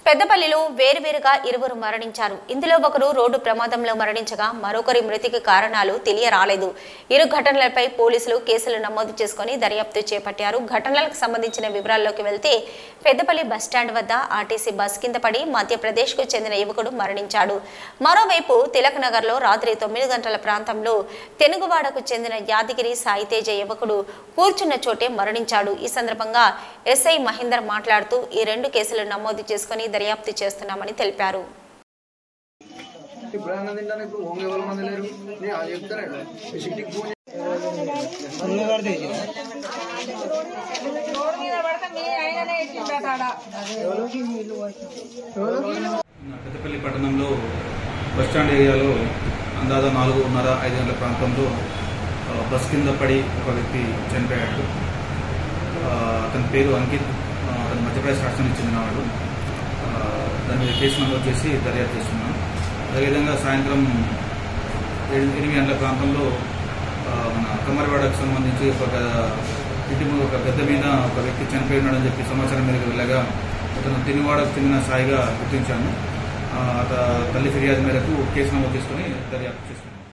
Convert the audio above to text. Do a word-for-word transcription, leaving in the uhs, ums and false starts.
పెద్దపల్లిలో వేరువేరుగా ఇరువురు మరణించారు. ఇందులో ఒకరు రోడ్డు ప్రమాదంలో మరణించగా మరొకరి మృతికి కారణాలు తెలియరాలేదు. ఇరు ఘటనలపై పోలీసులు కేసులు నమోదు చేసుకుని దర్యాప్తు చేపట్టారు. ఘటనలకు సంబంధించిన వివరాల్లోకి వెళ్తే పెద్దపల్లి బస్టాండ్ వద్ద ఆర్టీసీ బస్ కింద పడి మధ్యప్రదేశ్ కు చెందిన యువకుడు మరణించాడు. మరోవైపు తిలక్ నగర్ లో రాత్రి తొమ్మిది గంటల ప్రాంతంలో తెనుగువాడకు చెందిన యాదగిరి సాయితేజ యువకుడు కూర్చున్న చోటే మరణించాడు. ఈ సందర్భంగా ఎస్ఐ మహేందర్ మాట్లాడుతూ ఈ రెండు కేసులు నమోదు చేసుకుని దర్యాప్తు చేస్తున్నామని తెలిపారు. పెద్దపల్లి పట్టణంలో బస్టాండ్ ఏరియాలో అందాజా నాలుగున్నర ఐదు గంటల ప్రాంతంలో బస్ కింద పడి ఒక వ్యక్తి చనిపోయాడు. అతని పేరు అంకిత్. అతను మధ్యప్రదేశ్ రాష్ట్రానికి చెందినవాడు. దాని మీద కేసు నమోదు చేసి దర్యాప్తు చేస్తున్నాం. అదేవిధంగా సాయంత్రం ఎనిమిది గంటల ప్రాంతంలో మన కమ్మరివాడకు సంబంధించి ఒక ఇంటి ముందు ఒక గద్ద మీద ఒక వ్యక్తి చనిపోయి ఉన్నాడని చెప్పి సమాచారం మేరకు వెళ్ళగా అతను తినువాడకు చెందిన సాయిగా గుర్తించాము. తల్లి ఫిర్యాదు మేరకు కేసు నమోదు చేసుకుని దర్యాప్తు చేస్తున్నాం.